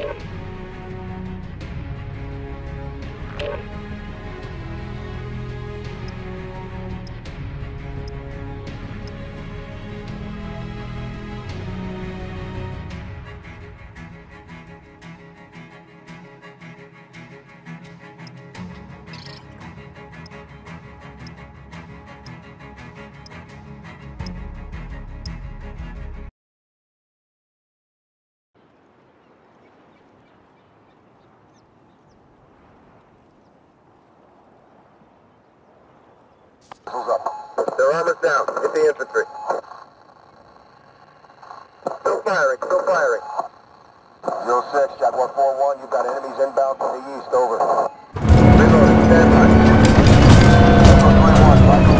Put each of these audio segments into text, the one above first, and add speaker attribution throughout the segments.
Speaker 1: Move up. Their armor's down. Get the infantry. Still firing. Still firing. 06, Jack 141. You've got enemies inbound from the east. Over. Reloading. Stand by. Echo 21. Echo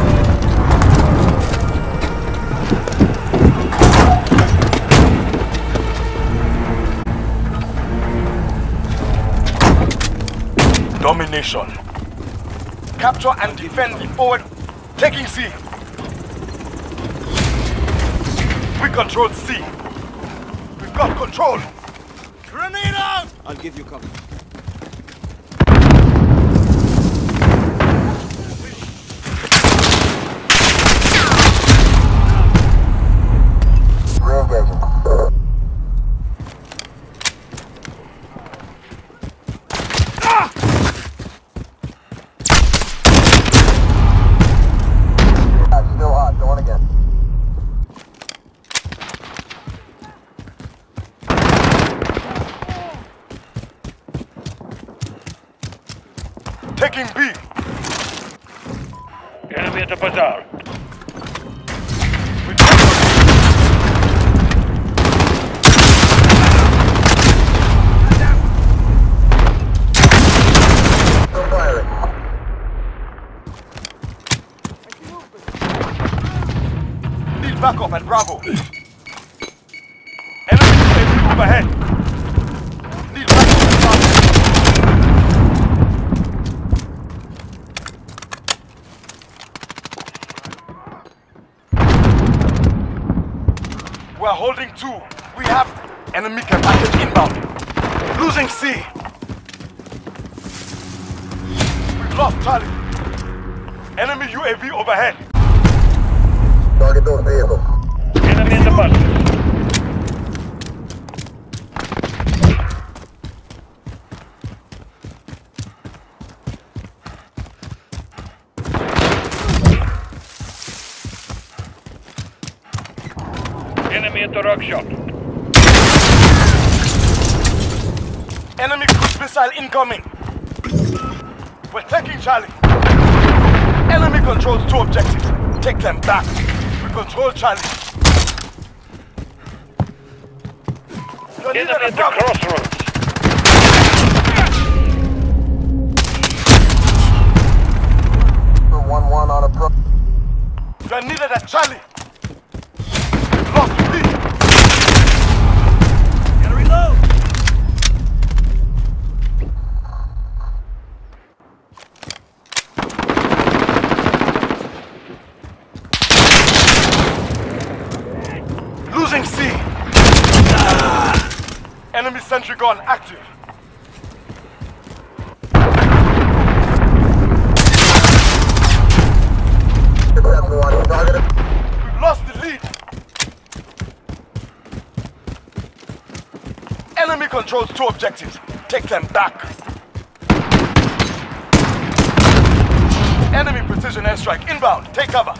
Speaker 2: 1. Domination. Capture and defend the forward. Taking C. We control C. We've got control. Grenade out!
Speaker 3: I'll give you cover.
Speaker 1: Re-engaging.
Speaker 2: Taking B.
Speaker 4: Enemy at the bazaar.
Speaker 1: Still firing.
Speaker 2: Need backup at Bravo. Enemy UAV overhead. Need backup at Bravo. We're holding 2. We have enemy care package inbound. Losing C. We've lost Charlie. Enemy UAV overhead.
Speaker 1: Target those vehicles.
Speaker 4: Enemy in the bus. Enemy at the rock shop.
Speaker 2: Enemy cruise missile incoming. We're taking Charlie. Enemy controls 2 objectives. Take them back. We control Charlie. You're needed
Speaker 4: Enemy
Speaker 2: at
Speaker 4: at the
Speaker 2: Bravo.
Speaker 4: crossroads.
Speaker 1: For 1-1 on approach.
Speaker 2: You're needed at Charlie. We've lost B. Gotta reload. Losing C. Enemy sentry gun active.
Speaker 1: Target.
Speaker 2: We've lost the lead. Enemy controls 2 objectives. Take them back. Enemy precision airstrike inbound. Take cover.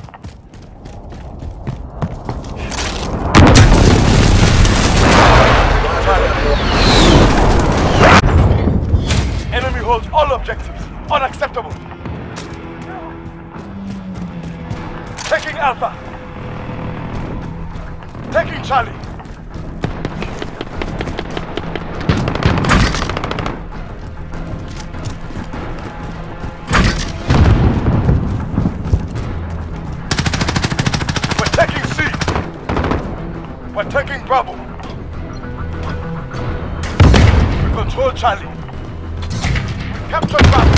Speaker 2: Enemy holds all objectives. Unacceptable. Taking Alpha. Taking Charlie. We're taking C. We're taking Bravo. We control Charlie. Capture Bravo.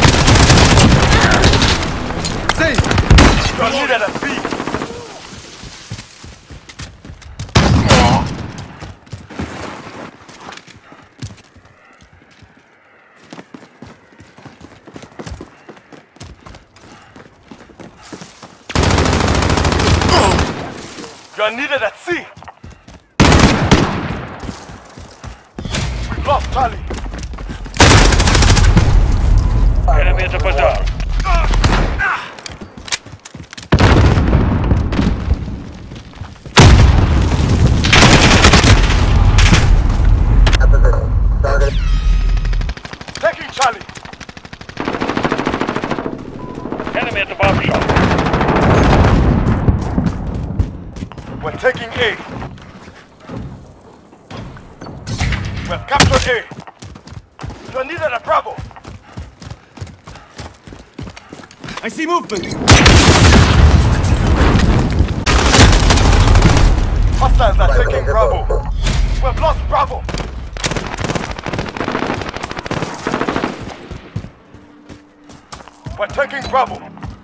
Speaker 2: You're needed at B. You are needed at sea. We've lost Charlie.
Speaker 4: Enemy at the bazaar.
Speaker 1: Target.
Speaker 2: Taking Charlie.
Speaker 4: Enemy at the bomb shop.
Speaker 2: We're taking A. We've captured A. You're needed at Bravo.
Speaker 3: I see movement!
Speaker 2: Hostiles are taking Bravo. We've lost Bravo. We're taking Bravo.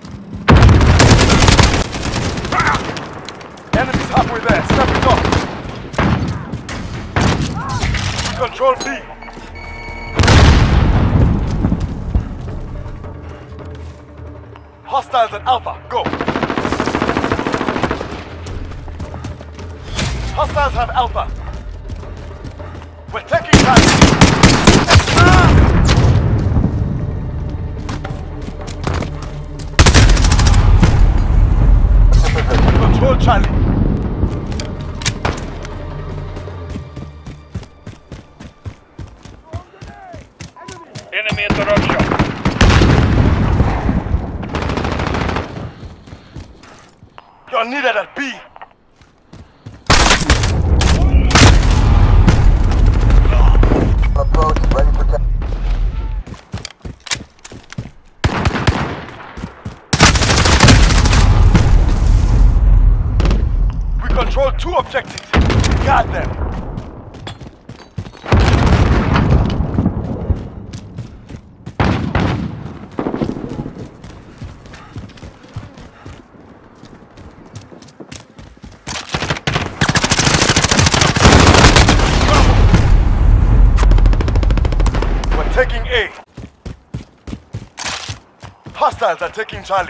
Speaker 2: Enemies halfway there. Step it up. We control B. Hostiles at Alpha. Go. Hostiles have Alpha. We're taking Charlie. Control Charlie.
Speaker 4: Enemy at the rock shop.
Speaker 2: You're needed at B.
Speaker 1: Approach, ready for test.
Speaker 2: We control 2 objectives. Guard them. Taking A. Hostiles are taking Charlie.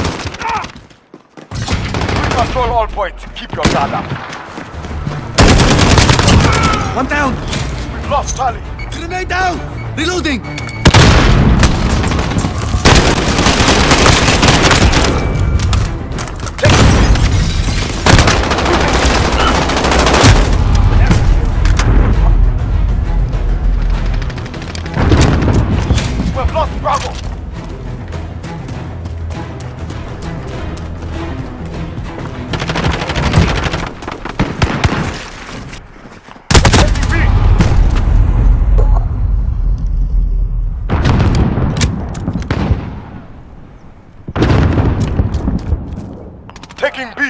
Speaker 2: We control all points. Keep your guard up.
Speaker 3: One down!
Speaker 2: We've lost Charlie.
Speaker 3: Grenade down! Reloading!
Speaker 2: We've lost Bravo. Taking B.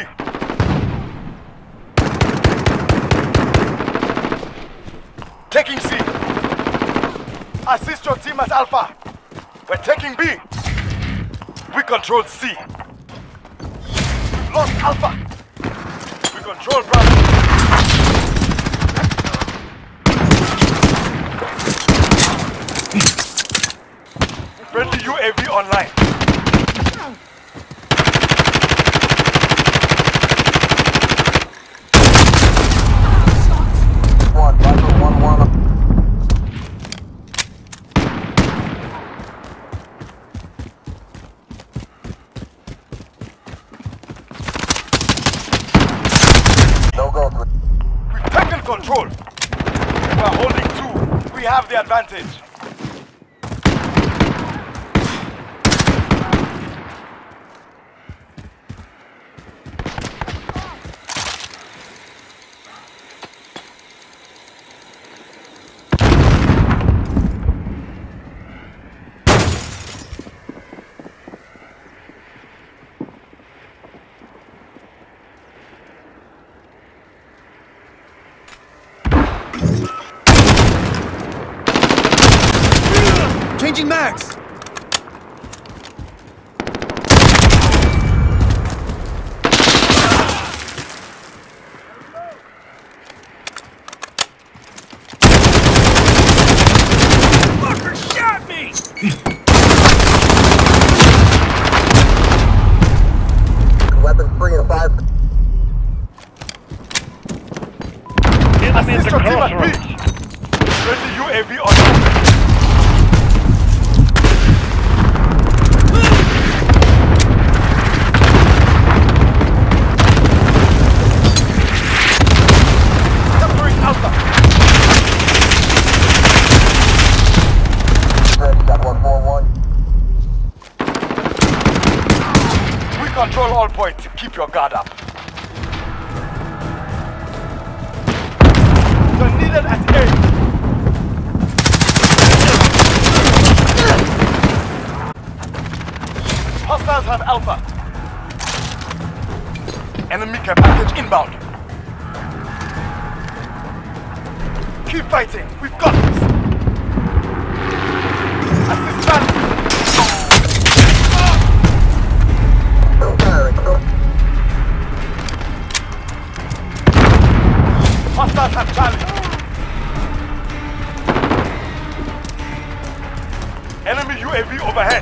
Speaker 2: Taking C. Assist your team at Alpha. We're taking B. We control C. We've lost Alpha. We control Bravo. Friendly UAV online.
Speaker 1: One, Viper 1-1. No go.
Speaker 2: We've taken control. We're holding 2. We have the advantage.
Speaker 3: Changing mags!
Speaker 4: Fucker shot me!
Speaker 1: Weapons 3 and 5.
Speaker 2: all points, keep your guard up. You're needed at A. Hostiles have Alpha. Enemy care package inbound. Keep fighting. We've got this. Assist Charlie.
Speaker 1: Still firing.
Speaker 2: Hostiles have Charlie. Enemy UAV overhead.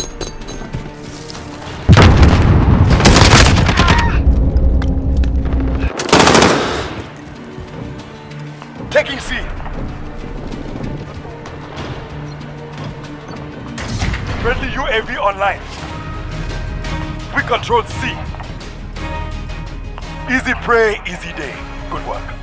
Speaker 2: Taking C. Friendly UAV online. We control C. Easy prey, easy day. Good work.